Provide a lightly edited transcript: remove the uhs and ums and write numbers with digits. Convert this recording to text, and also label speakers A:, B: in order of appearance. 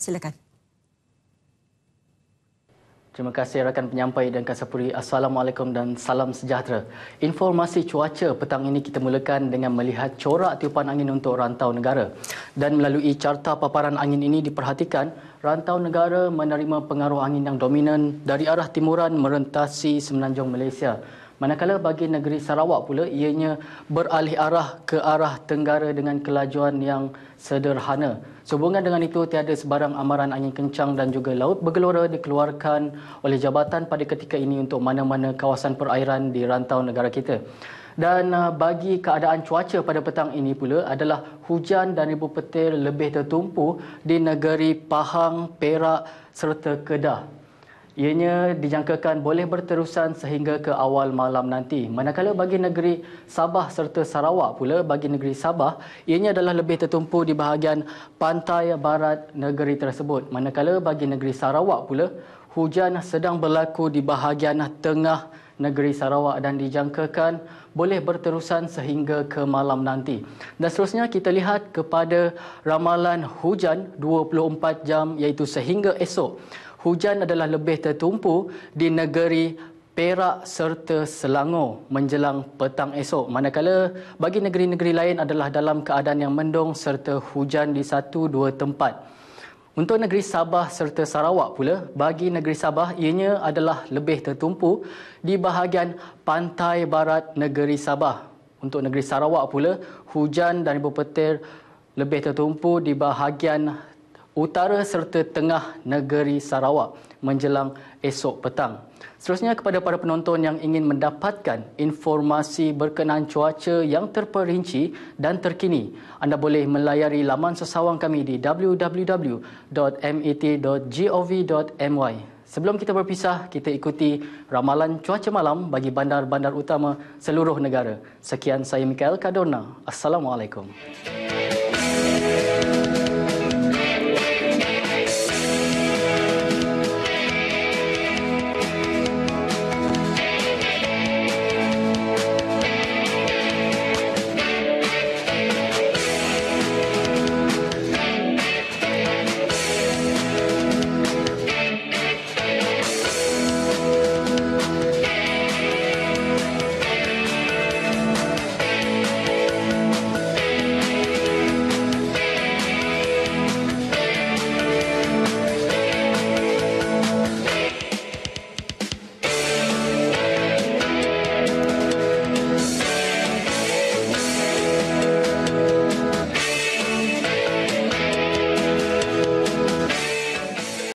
A: Silakan.
B: Terima kasih rakan penyampai dan Kasapuri. Assalamualaikum dan salam sejahtera. Informasi cuaca petang ini kita mulakan dengan melihat corak tiupan angin untuk rantau negara. Dan melalui carta paparan angin ini diperhatikan rantau negara menerima pengaruh angin yang dominan dari arah timuran merentasi semenanjung Malaysia. Manakala bagi negeri Sarawak pula ianya beralih arah ke arah tenggara dengan kelajuan yang sederhana. Sehubungan dengan itu, tiada sebarang amaran angin kencang dan juga laut bergelora dikeluarkan oleh jabatan pada ketika ini untuk mana-mana kawasan perairan di rantau negara kita. Dan bagi keadaan cuaca pada petang ini pula adalah hujan dan ribu petir lebih tertumpu di negeri Pahang, Perak serta Kedah. Ianya dijangkakan boleh berterusan sehingga ke awal malam nanti. Manakala bagi negeri Sabah serta Sarawak pula, bagi negeri Sabah, ianya adalah lebih tertumpu di bahagian pantai barat negeri tersebut. Manakala bagi negeri Sarawak pula, hujan sedang berlaku di bahagian tengah negeri Sarawak dan dijangkakan boleh berterusan sehingga ke malam nanti. Dan seterusnya kita lihat kepada ramalan hujan 24 jam iaitu sehingga esok. Hujan adalah lebih tertumpu di negeri Perak serta Selangor menjelang petang esok. Manakala bagi negeri-negeri lain adalah dalam keadaan yang mendung serta hujan di 1-2 tempat. Untuk negeri Sabah serta Sarawak pula, bagi negeri Sabah ianya adalah lebih tertumpu di bahagian pantai barat negeri Sabah. Untuk negeri Sarawak pula, hujan dan ribu petir lebih tertumpu di bahagian utara serta tengah negeri Sarawak menjelang esok petang. Seterusnya kepada para penonton yang ingin mendapatkan informasi berkenaan cuaca yang terperinci dan terkini, anda boleh melayari laman sesawang kami di www.met.gov.my. Sebelum kita berpisah, kita ikuti ramalan cuaca malam bagi bandar-bandar utama seluruh negara. Sekian, saya Mikael Kadorna. Assalamualaikum.